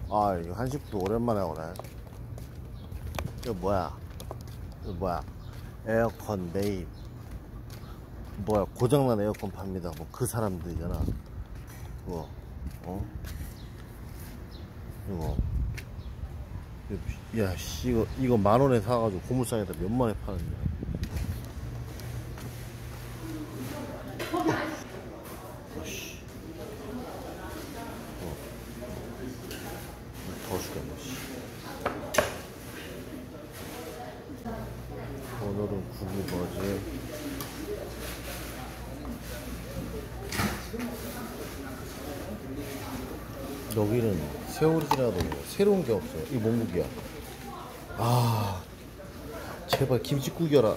아, 이거 한식도 오랜만에 오네. 이거 뭐야? 이거 뭐야? 에어컨 네임. 뭐야? 고장난 에어컨 팝니다. 뭐 그 사람들이잖아. 그거. 어? 이거. 야, 씨, 이거 10,000원에 사가지고 고물상에다 몇만에 파는데. 씨. 더워 죽겠네, 씨. 오늘은 국이 뭐지? 여기는 세월이라도 새로운 게 없어. 이거 뭔국이야? 아, 제발 김치국이어라.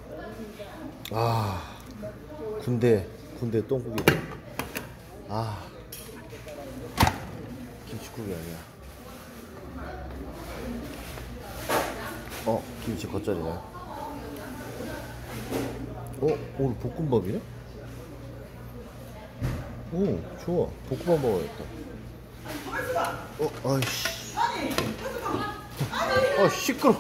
아, 군대 똥국이다. 아, 김치국이 아니야. 김치 겉절이네. 오늘 볶음밥이네? 오, 좋아. 볶음밥 먹어야겠다. 아이씨. 시끄러.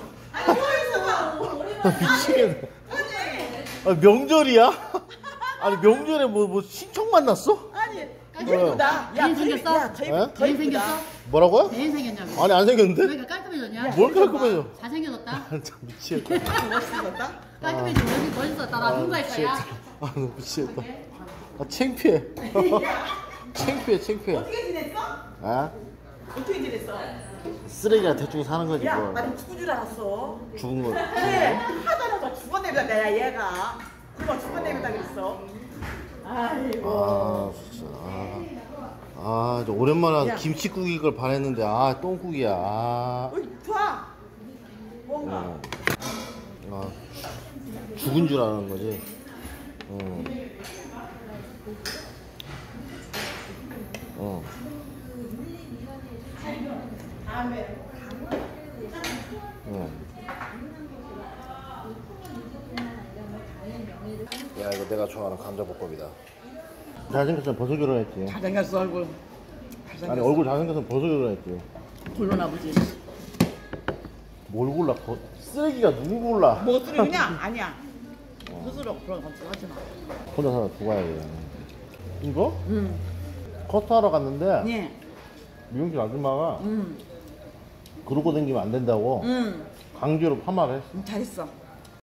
미치겠네. 명절이야? 아니, 명절에 뭐 신청 만났어? 아니, 예쁘다. 애인 생겼어? 애인 생겼어? 뭐라고요? 애인 생겼냐고. 아니, 안 생겼는데? 그러니까 깔끔해졌냐? 뭘 깔끔해져? 잘생겨졌다? 참 미치겠다. 멋있었다? 깔끔해지고 멋있었다. 나 공부할 거야. 너무 미치겠다. 창피해. 창피해. 어떻게 지냈어? 아? 어떻게 지냈어? 쓰레기가 대충 사는 거지, 야, 뭐. 나는 죽은 줄 알았어. 죽은 거. 그래, 하다가 죽어내다 내가 얘가. 그거 죽어내다 그랬어. 아이고. 진짜. 저 오랜만에 야. 김치국 이걸 바랬는데, 똥국이야. 좋아. 뭔가. 죽은 줄 아는 거지. 야, 이거 내가 좋아하는 감자볶음이다. 잘생겼으면 벌써 결혼했지. 잘생겼어, 얼굴. 아니, 얼굴 잘생겼으면 벌써 결혼했지. 골로나 보지. 뭘 골라? 쓰레기가 누구 골라? 뭐 쓰레기냐? 아니야. 스스로 그런 거 하지 마. 혼자 살아 죽어야 돼. 이거? 응. 커트하러 갔는데 네. 미용실 아줌마가 응. 그러고 다니면 안 된다고 응. 강제로 파마를 했어. 잘했어.